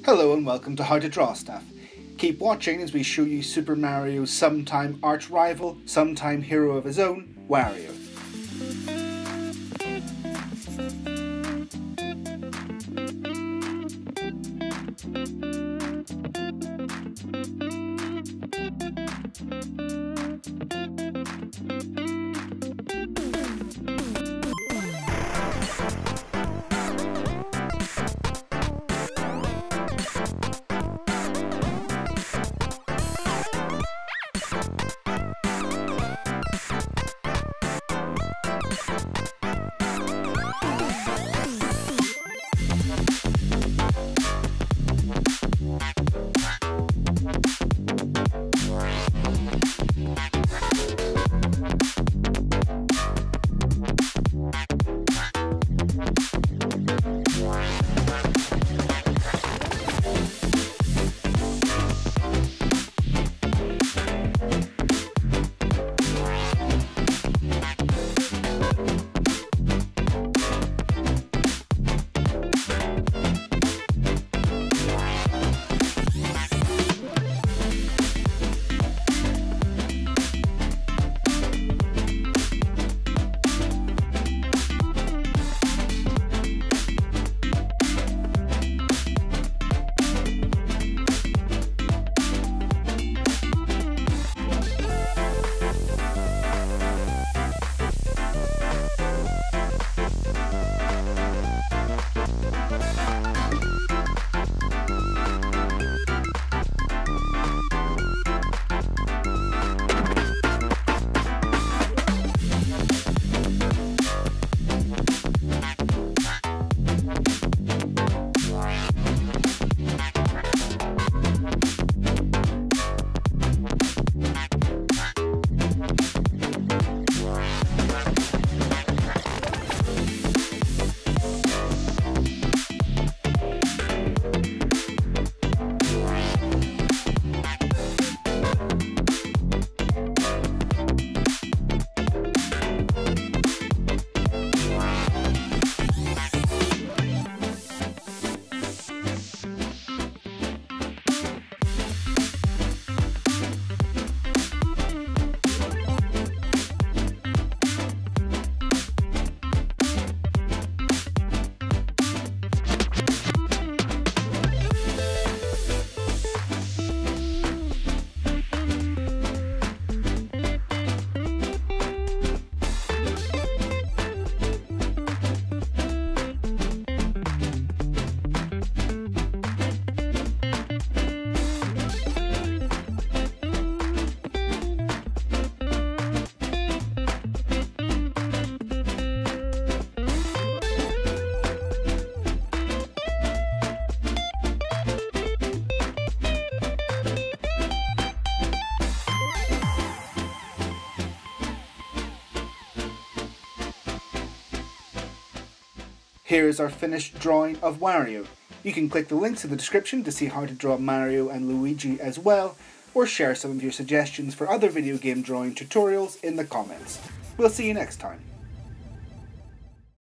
Hello and welcome to How to Draw Stuff. Keep watching as we show you Super Mario's sometime arch rival, sometime hero of his own, Wario. Here is our finished drawing of Wario. You can click the links in the description to see how to draw Mario and Luigi as well, or share some of your suggestions for other video game drawing tutorials in the comments. We'll see you next time.